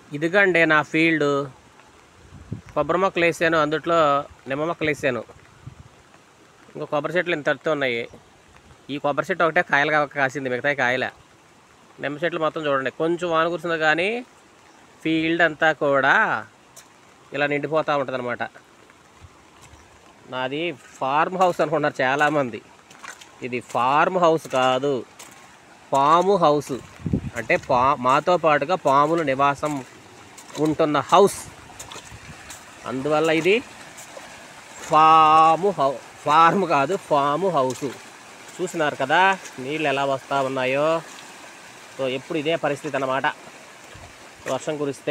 ఇదిగండి నా ఫీల్డ్. కొబ్బరి మొక్కలు వేసాను, అందుట్లో నిమ్మ మొక్కలు వేసాను. ఇంకో కొబ్బరి చెట్లు ఇంత ఎత్తు ఉన్నాయి. ఈ కొబ్బరి చెట్టు ఒకటే కాయలు కాసింది, మిగతా కాయలే. నిమ్మ చెట్లు మొత్తం చూడండి, కొంచెం వాన కురిసింది కానీ ఫీల్డ్ అంతా కూడా ఇలా నిండిపోతూ ఉంటుంది అనమాట. నాది ఫార్మ్ హౌస్ అనుకున్నారు చాలామంది. ఇది ఫార్మ్ హౌస్ కాదు, పాము హౌస్. అంటే మాతో పాటుగా పాములు నివాసం ఉంటున్న హౌస్. అందువల్ల ఇది ఫార్మ్ కాదు, ఫాము హౌసు. చూసినారు కదా నీళ్ళు ఎలా వస్తూ ఉన్నాయో. సో ఎప్పుడు ఇదే పరిస్థితి అన్నమాట వర్షం కురిస్తే.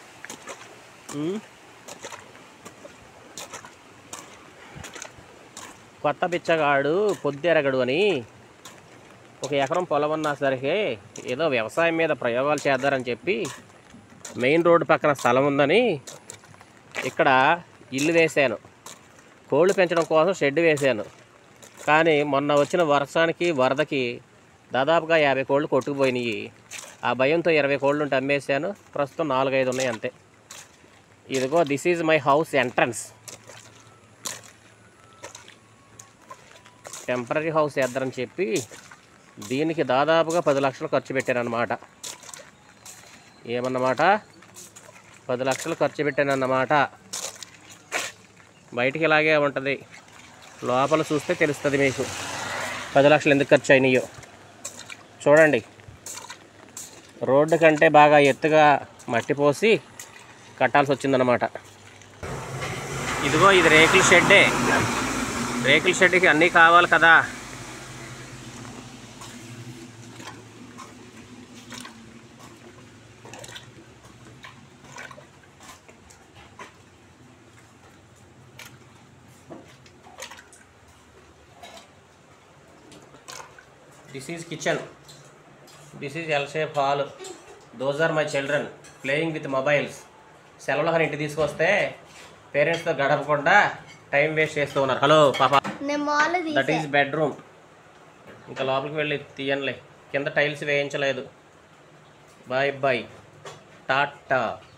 కొత్త బిచ్చగాడు పొద్దెరగడు అని ఒక ఎకరం పొలం ఉన్నా సరే ఏదో వ్యవసాయం మీద ప్రయోగాలు చేద్దారని చెప్పి మెయిన్ రోడ్డు పక్కన స్థలం ఉందని ఇక్కడ ఇల్లు వేశాను. కోళ్ళు పెంచడం కోసం షెడ్ వేశాను. కానీ మొన్న వచ్చిన వర్షానికి వరదకి దాదాపుగా 50 కోళ్ళు కొట్టుకుపోయినాయి. ఆ భయంతో 20 కోళ్ళు ఉంటే అమ్మేశాను. ప్రస్తుతం 4-5 ఉన్నాయి అంతే. ఇదిగో this is my house entrance. Temporary house వేద్దారని చెప్పి దీనికి దాదాపుగా 10 లక్షలు ఖర్చు పెట్టానన్నమాట. ఏమన్నమాట? 10 లక్షలు ఖర్చు పెట్టానన్నమాట. బయటికి ఇలాగే ఉంటుంది, లోపల చూస్తే తెలుస్తుంది మీకు 10 లక్షలు ఎందుకు ఖర్చు అయినాయో. చూడండి, రోడ్డు కంటే బాగా ఎత్తుగా మట్టి పోసి కట్టాల్సి వచ్చిందన్నమాట. ఇదిగో ఇది రేకుల షెడ్డే. రేకుల షెడ్కి అన్నీ కావాలి కదా. This is kitchen. This is L-shaped hall. Those are my children playing with mobiles. సెలవులో ఇంటికి తీసుకొస్తే పేరెంట్స్తో గడపకుండా టైం వేస్ట్ చేస్తూ ఉన్నారు. హలో పాపా, దట్ ఈస్ బెడ్రూమ్. ఇంకా లోపలికి వెళ్ళి తీయనులే, కింద టైల్స్ వేయించలేదు. Bye bye, Tata.